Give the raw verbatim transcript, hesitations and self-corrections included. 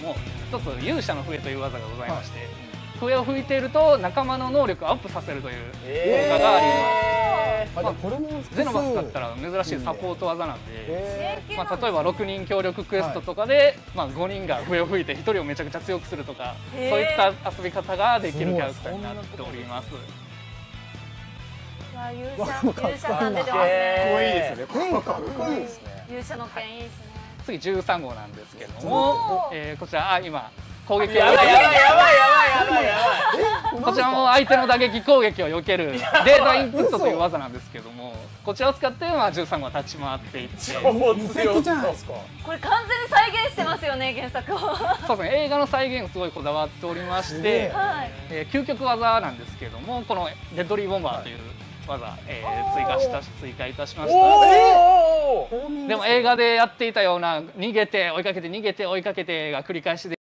も、一つ勇者の笛という技がございまして、はい、笛を吹いていると仲間の能力をアップさせるという効果があります。まあ、ゼノバスだったら珍しいサポート技なんで、まあ、例えばろくにん協力クエストとかで、はい、まあ、ごにんが笛を吹いてひとりをめちゃくちゃ強くするとか、そういった遊び方ができるキャラクターになっております。 勇者勇者感出てますね。かっこいいですね。かっこいいですね。勇者の剣いいですね。 次じゅうさんごうなんですけども、えー、こちらあ今攻撃をやばいやばいやばいやばいやばいやばい。 こちらも相手の打撃攻撃を避けるデータインプットという技なんですけども、こちらを使ってまあじゅうさんごうは立ち回っていって、 超強いじゃないですか。 これ完全に再現してますよね、原作を。 そうですね、映画の再現すごいこだわっておりまして、えー、究極技なんですけども、このデッドリーボンバーという技、えー、追加した追加いたしました。でも映画でやっていたような逃げて追いかけて逃げて追いかけてが繰り返しで